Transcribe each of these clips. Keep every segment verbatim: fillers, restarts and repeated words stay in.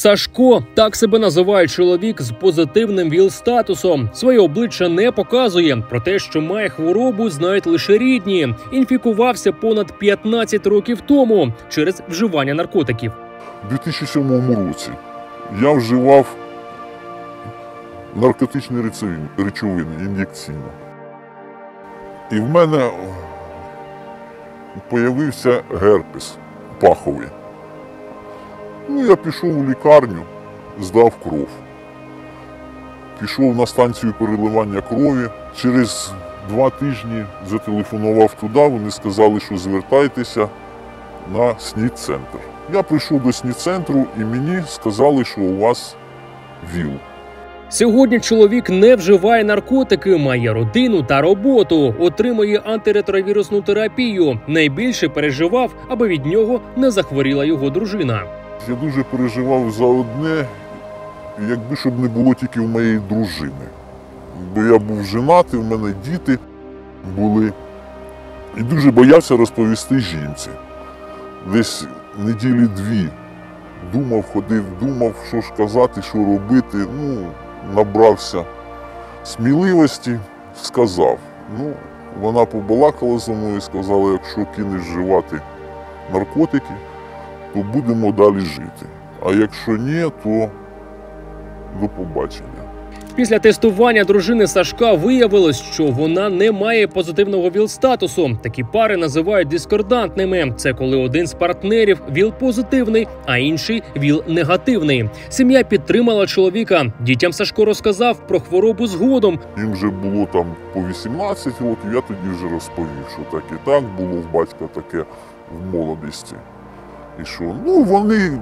Сашко – так себе називає чоловік з позитивним ВІЛ-статусом. Своє обличчя не показує. Про те, що має хворобу, знають лише рідні. Інфікувався понад п'ятнадцять років тому через вживання наркотиків. У дві тисячі сьомому році я вживав наркотичні речовини ін'єкційно. І в мене з'явився герпес паховий. Ну, я пішов у лікарню, здав кров. Пішов на станцію переливання крові. Через два тижні зателефонував туди, вони сказали, що звертайтеся на СНІД-центр. Я прийшов до СНІД-центру і мені сказали, що у вас ВІЛ. Сьогодні чоловік не вживає наркотики, має родину та роботу, отримує антиретровірусну терапію. Найбільше переживав, аби від нього не захворіла його дружина. Я дуже переживав за одне, якби щоб не було тільки в моєї дружини. Бо я був женатий, в мене діти були. І дуже боявся розповісти жінці. Десь неділі дві думав, ходив, думав, що ж казати, що робити. Ну, набрався сміливості, сказав. Ну, вона побалакала зі мною і сказала, якщо кинеш вживати наркотики, то будемо далі жити. А якщо ні, то до побачення. Після тестування дружини Сашка виявилось, що вона не має позитивного ВІЛ-статусу. Такі пари називають дискордантними. Це коли один з партнерів ВІЛ-позитивний, а інший ВІЛ-негативний. Сім'я підтримала чоловіка. Дітям Сашко розказав про хворобу згодом. Їм вже було там по вісімнадцять років, я тоді вже розповів, що так і так було в батька таке в молодості. І що, ну, вони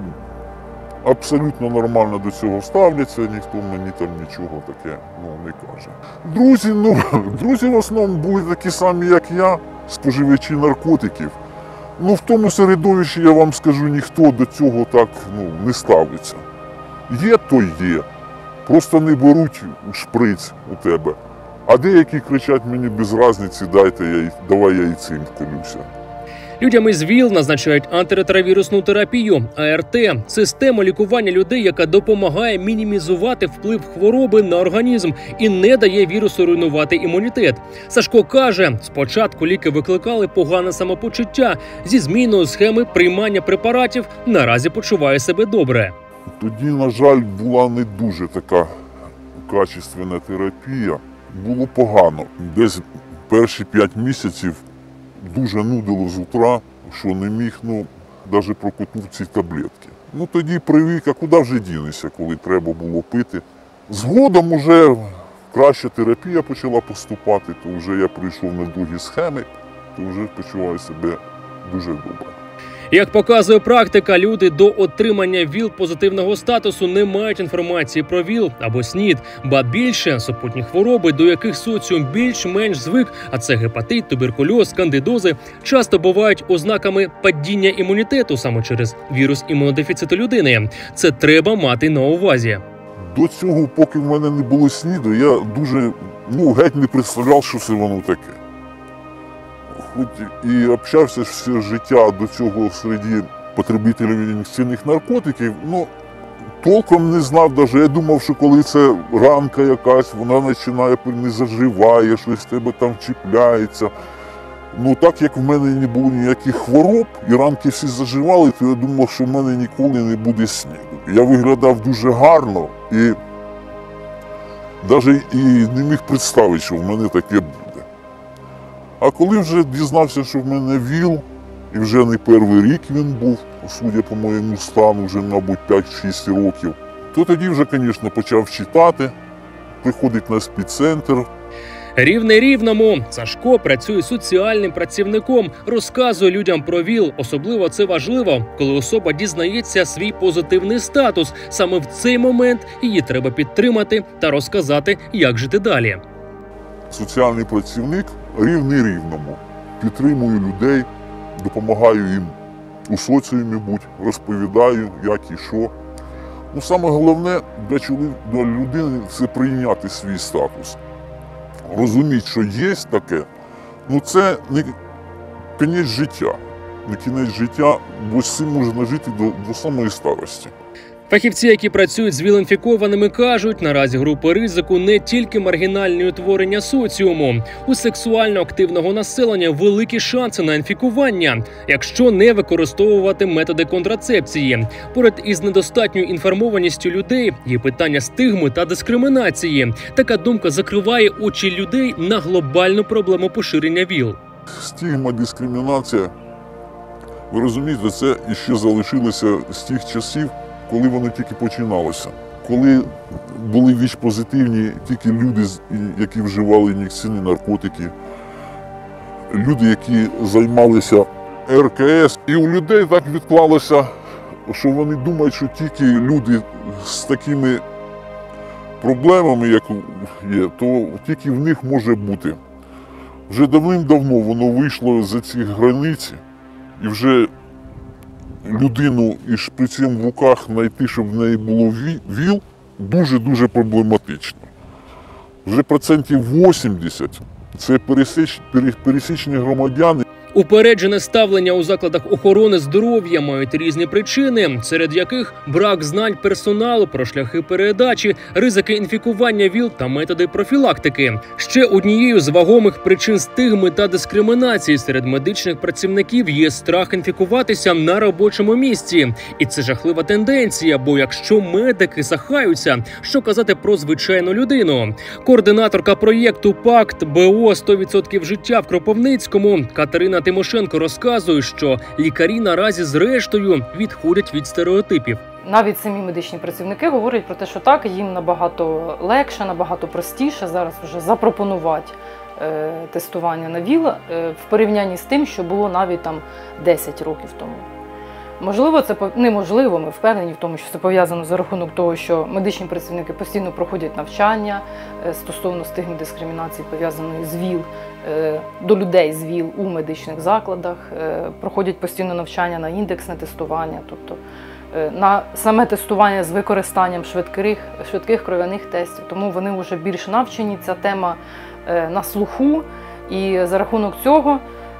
абсолютно нормально до цього ставляться, ніхто мені там нічого таке ну, не каже. Друзі, ну, друзі в основному були такі самі, як я, споживачі наркотиків. Ну, в тому середовищі, я вам скажу, ніхто до цього так ну, не ставиться. Є, то є. Просто не беруть шприц у тебе. А деякі кричать мені без різниці, дайте, я, давай я і цим вколюся. Людям із ВІЛ назначають антиретровірусну терапію – А Р Т – систему лікування людей, яка допомагає мінімізувати вплив хвороби на організм і не дає вірусу руйнувати імунітет. Сашко каже, спочатку ліки викликали погане самопочуття. Зі зміною схеми приймання препаратів наразі почуває себе добре. Тоді, на жаль, була не дуже така качественна терапія. Було погано. Десь перші п'ять місяців дуже нудило з утра, що не міг, ну, навіть проковтнути ці таблетки. Ну, тоді привик, а куди вже дінешся, коли треба було пити. Згодом уже краща терапія почала поступати, то вже я прийшов на другі схеми, то вже почуваю себе дуже добре. Як показує практика, люди до отримання ВІЛ-позитивного статусу не мають інформації про ВІЛ або СНІД, ба більше супутні хвороби, до яких соціум більш-менш звик, а це гепатит, туберкульоз, кандидози, часто бувають ознаками падіння імунітету саме через вірус імунодефіциту людини. Це треба мати на увазі. До цього, поки в мене не було СНІДу, я дуже, ну, геть не представляв, що це воно таке. Хоч і общався все життя до цього серед потребителів ін'єкційних наркотиків, ну, толком не знав навіть. Я думав, що коли це ранка якась, вона починає, не заживає, щось з тебе там чіпляється. Ну, так як в мене не було ніяких хвороб, і ранки всі заживали, то я думав, що в мене ніколи не буде СНІДу. Я виглядав дуже гарно і навіть і не міг представити, що в мене таке буде. А коли вже дізнався, що в мене ВІЛ, і вже не перший рік він був, судя по моєму стану, вже, мабуть, п'ять-шість років, то тоді вже, звісно, почав читати, приходить на СПІД-центр. Рівне рівному. Сашко працює соціальним працівником, розказує людям про ВІЛ. Особливо це важливо, коли особа дізнається свій позитивний статус. Саме в цей момент її треба підтримати та розказати, як жити далі. Соціальний працівник рівний рівному. Підтримую людей, допомагаю їм у соціумі бути, розповідаю, як і що. Ну, саме головне для людини – це прийняти свій статус. Розуміти, що є таке, ну це не кінець життя. Не кінець життя, бо з цим можна жити до, до самої старості. Фахівці, які працюють з ВІЛ-інфікованими, кажуть, наразі групи ризику не тільки маргінальні утворення соціуму. У сексуально активного населення великі шанси на інфікування, якщо не використовувати методи контрацепції. Поряд із недостатньою інформованістю людей є питання стигми та дискримінації. Така думка закриває очі людей на глобальну проблему поширення ВІЛ. Стигма, дискримінація, ви розумієте, це іще залишилося з тих часів, коли воно тільки починалося. Коли були ВІЧ-позитивні тільки люди, які вживали ін'єкційні наркотики, люди, які займалися ер ка ес. І у людей так відклалося, що вони думають, що тільки люди з такими проблемами, як є, то тільки в них може бути. Вже давним-давно воно вийшло за ці границі, і вже людину із шприцем в руках знайти, щоб в неї було ВІЛ, дуже-дуже проблематично. Вже процентів вісімдесят – це пересіч, пересічні громадяни. Упереджене ставлення у закладах охорони здоров'я мають різні причини, серед яких брак знань персоналу про шляхи передачі, ризики інфікування ВІЛ та методи профілактики. Ще однією з вагомих причин стигми та дискримінації серед медичних працівників є страх інфікуватися на робочому місці. І це жахлива тенденція, бо якщо медики сахаються, що казати про звичайну людину? Координаторка проєкту «Пакт БО сто відсотків життя» в Кропивницькому Катерина Тимошенко розказує, що лікарі наразі зрештою відходять від стереотипів. Навіть самі медичні працівники говорять про те, що так, їм набагато легше, набагато простіше зараз вже запропонувати е, тестування на ВІЛ е, в порівнянні з тим, що було навіть там десять років тому. Можливо, це неможливо, ми впевнені в тому, що це пов'язано за рахунок того, що медичні працівники постійно проходять навчання стосовно стигми дискримінації, пов'язаної з ВІЛ, до людей з ВІЛ у медичних закладах, проходять постійно навчання на індексне тестування, тобто на саме тестування з використанням швидких, швидких кров'яних тестів. Тому вони вже більш навчені, ця тема на слуху, і за рахунок цього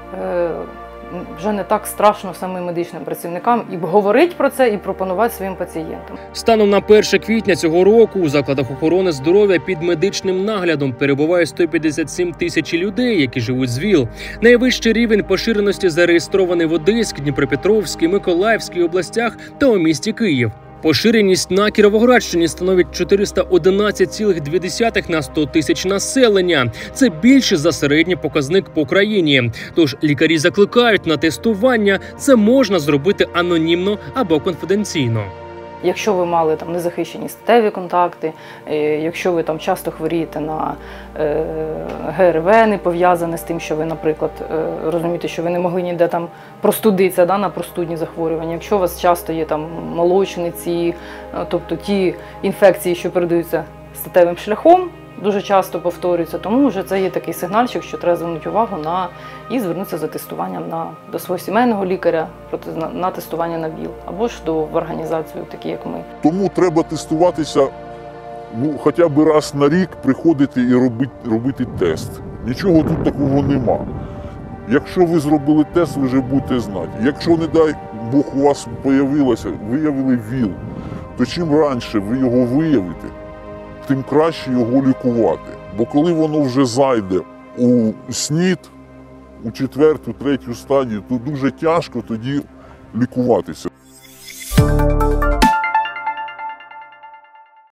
вже не так страшно самим медичним працівникам і говорити про це, і пропонувати своїм пацієнтам. Станом на перше квітня цього року у закладах охорони здоров'я під медичним наглядом перебуває сто п'ятдесят сім тисяч людей, які живуть з ВІЛ. Найвищий рівень поширеності зареєстрований в Одеській, Дніпропетровській, Миколаївській областях та у місті Київ. Поширеність на Кіровоградщині становить чотириста одинадцять цілих дві десятих на сто тисяч населення. Це більше за середній показник по країні. Тож лікарі закликають на тестування, це можна зробити анонімно або конфіденційно. Якщо ви мали там незахищені статеві контакти, якщо ви там часто хворієте на ге ер ве, не пов'язане з тим, що ви, наприклад, розумієте, що ви не могли ніде там простудитися, да, на простудні захворювання, якщо у вас часто є там молочниці, тобто ті інфекції, що передаються статевим шляхом, дуже часто повторюються, тому вже це є такий сигнальчик, що треба звернути увагу на і звернутися за тестуванням на, до свого сімейного лікаря на, на тестування на ВІЛ, або ж до в організацію, такі як ми. Тому треба тестуватися, ну, хоча б раз на рік приходити і робити, робити тест. Нічого тут такого нема. Якщо ви зробили тест, ви вже будете знати. Якщо, не дай Бог, у вас появилося, виявили ВІЛ, то чим раніше ви його виявите, тим краще його лікувати. Бо коли воно вже зайде у снід, у четверту, третю стадію, то дуже тяжко тоді лікуватися.